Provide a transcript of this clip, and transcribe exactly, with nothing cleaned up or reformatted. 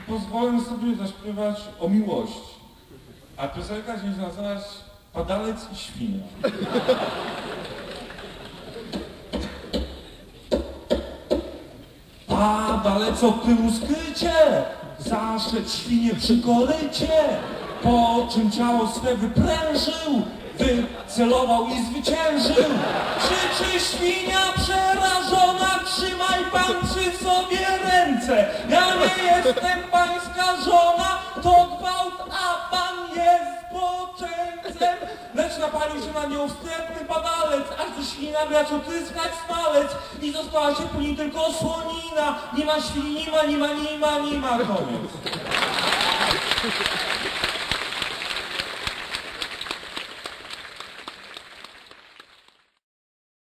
pozwolę sobie zaśpiewać o miłości. A piosenka się nazywa Padalec i świnia. Padalec od tyłu skrycie, zaszedł świnie przy korycie, po czym ciało swe wyprężył, wycelował i zwyciężył. Krzyczy świnia przerażona, trzymaj pan przy sobie ręce. Ja nie jestem pańska żona, to gwałt, a pan jest zboczeńcem. Lecz napalił się na nią wstrętny padalec, aż do świna brać otyskać smalec i została się po nim tylko słonina. Nie ma świni, nie ma, nie ma, nie ma, nie ma, koniec.